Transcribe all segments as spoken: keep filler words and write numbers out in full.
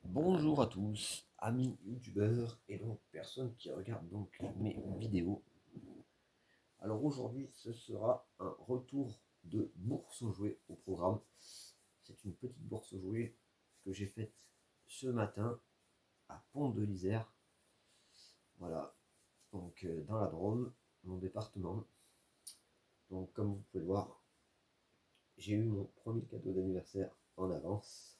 Bonjour à tous, amis youtubeurs et donc personnes qui regardent donc mes vidéos. Alors aujourd'hui ce sera un retour de bourse aux jouets au programme. C'est une petite bourse aux jouets que j'ai faite ce matin à Pont de l'Isère. Voilà, donc euh, dans la Drôme, mon département. Donc comme vous pouvez le voir, j'ai eu mon premier cadeau d'anniversaire en avance.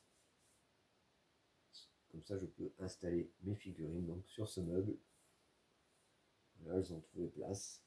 Comme ça je peux installer mes figurines donc sur ce meuble. Là, elles ont trouvé place.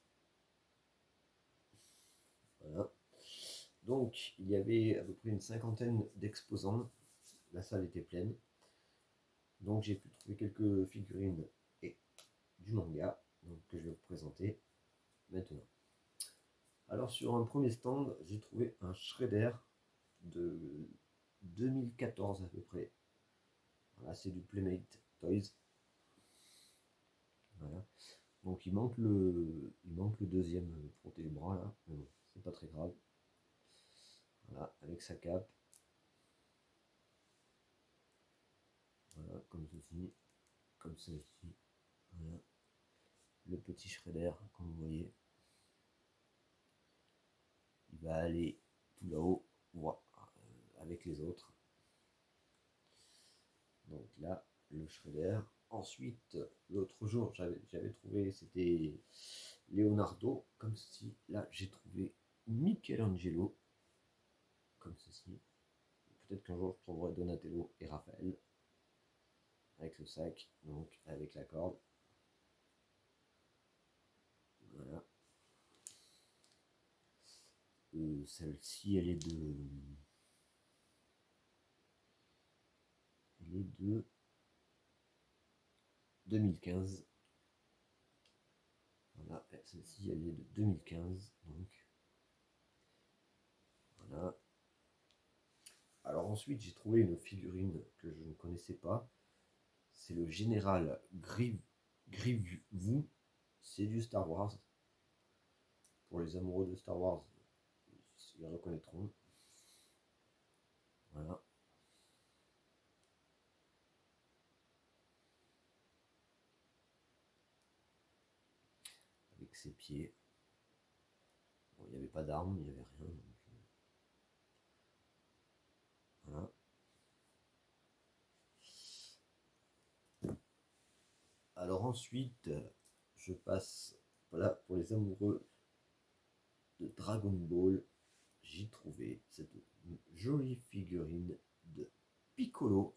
Voilà. Donc, il y avait à peu près une cinquantaine d'exposants. La salle était pleine. Donc, j'ai pu trouver quelques figurines et du manga donc, que je vais vous présenter maintenant. Alors, sur un premier stand, j'ai trouvé un Shredder de deux mille quatorze à peu près. Voilà, c'est du Playmate Toys. Voilà. Donc, il manque le, il manque le deuxième protège bras là, mais bon, c'est pas très grave. Voilà, avec sa cape. Voilà, comme ceci, comme ceci. Voilà. Le petit Shredder, comme vous voyez. Il va aller tout là-haut, voilà, avec les autres. Donc là, le Shredder. Ensuite, l'autre jour, j'avais trouvé, c'était Leonardo, comme ceci. Là, j'ai trouvé Michelangelo, comme ceci. Peut-être qu'un jour, je trouverai Donatello et Raphaël, avec le sac, donc avec la corde. Voilà. Euh, Celle-ci, elle est de... Elle est de deux mille quinze. Voilà, celle-ci, elle est de deux mille quinze, donc... Voilà. Alors ensuite, j'ai trouvé une figurine que je ne connaissais pas. C'est le général Grievous. C'est du Star Wars. Pour les amoureux de Star Wars, ils reconnaîtront. Voilà. Avec ses pieds. Bon, il n'y avait pas d'armes, il n'y avait rien. Donc... Voilà. Alors ensuite, je passe, voilà, pour les amoureux de Dragon Ball, j'ai trouvé cette jolie figurine de Piccolo.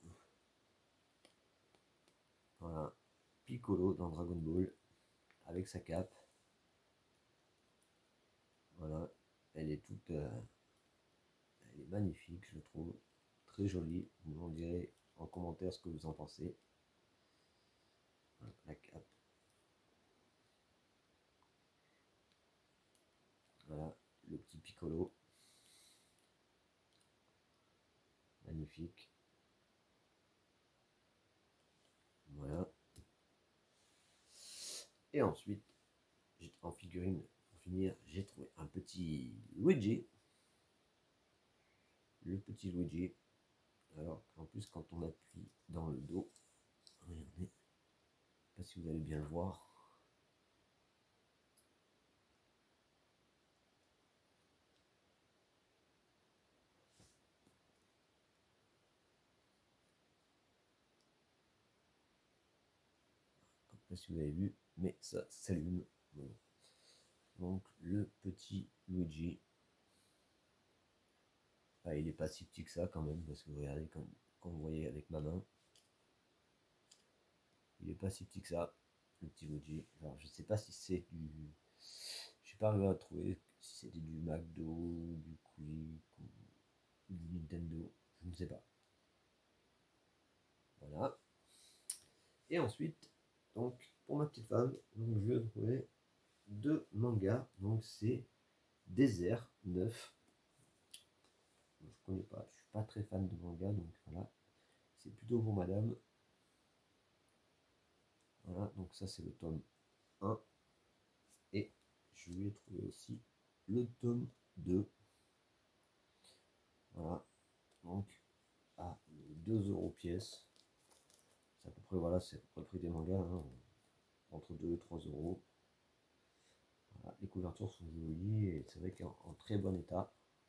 Voilà, Piccolo dans Dragon Ball, avec sa cape. Voilà, elle est toute, euh, elle est magnifique, je trouve, très jolie. Vous m'en direz en commentaire ce que vous en pensez. Voilà, la cape. Voilà, le petit Piccolo. Magnifique. Voilà. Et ensuite, en figurine, pour finir, j'ai trouvé un petit Luigi. Le petit Luigi. Alors, en plus, quand on appuie dans le dos, regardez, je ne sais pas si vous allez bien le voir. Je ne sais pas si vous avez vu, mais ça s'allume. Donc, le petit Luigi. Ah, il n'est pas si petit que ça quand même, parce que vous regardez, comme, comme vous voyez avec ma main, il n'est pas si petit que ça, le petit Luigi. Alors, je ne sais pas si c'est du... Je suis pas arrivé à trouver si c'était du McDo, du Quick ou du Nintendo, je ne sais pas. Voilà. Et ensuite, donc, pour ma petite femme, donc, je vais trouver deux mangas. Donc, c'est Désert neuf. Je connais pas, je suis pas très fan de manga, donc voilà. C'est plutôt pour madame. Voilà, donc ça c'est le tome un. Et je lui ai trouvé aussi le tome deux. Voilà, donc à deux euros pièce. Après voilà, c'est le prix des mangas, hein, entre deux et trois euros. Voilà, les couvertures sont jolies et c'est vrai qu'en en très bon état.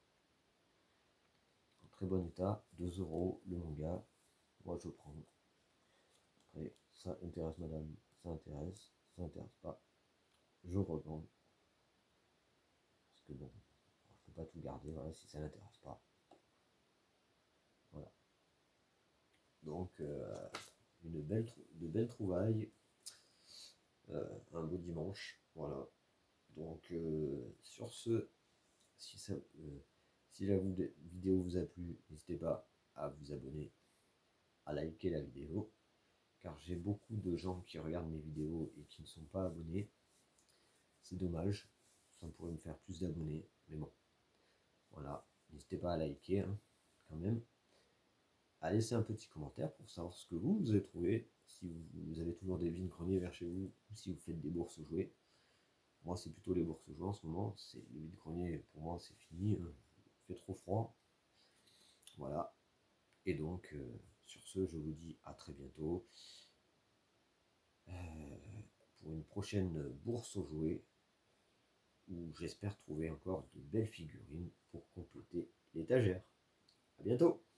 En très bon état, deux euros le manga. Moi je prends. Après, ça intéresse madame, ça intéresse, ça intéresse pas. Je revends. Parce que bon, faut pas tout garder, voilà, si ça n'intéresse pas. Voilà. Donc, euh, une belle, de belles trouvailles. Euh, un beau dimanche. Voilà. Donc, euh, sur ce, si, ça, euh, si la vidéo vous a plu, n'hésitez pas à vous abonner, à liker la vidéo. Car j'ai beaucoup de gens qui regardent mes vidéos et qui ne sont pas abonnés. C'est dommage. Ça pourrait me faire plus d'abonnés. Mais bon. Voilà. N'hésitez pas à liker, hein, quand même. À laisser un petit commentaire pour savoir ce que vous, vous avez trouvé, si vous, vous avez toujours des vides-greniers vers chez vous, ou si vous faites des bourses jouets. Moi, c'est plutôt les bourses jouets en ce moment. C'est les vides-greniers, pour moi, c'est fini. Hein. Il fait trop froid. Voilà. Et donc, euh, sur ce, je vous dis à très bientôt euh, pour une prochaine bourse aux jouets où j'espère trouver encore de belles figurines pour compléter l'étagère. À bientôt!